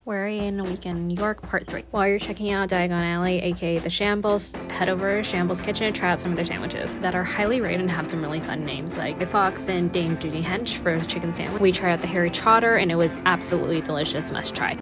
We're in a weekend in New York, part 3. While you're checking out Diagon Alley, aka the Shambles, head over to Shambles Kitchen and try out some of their sandwiches that are highly rated and have some really fun names like Guy Fawkes and Dame Judy Hench for chicken sandwich. We tried out the Harry Trotter and it was absolutely delicious, must try.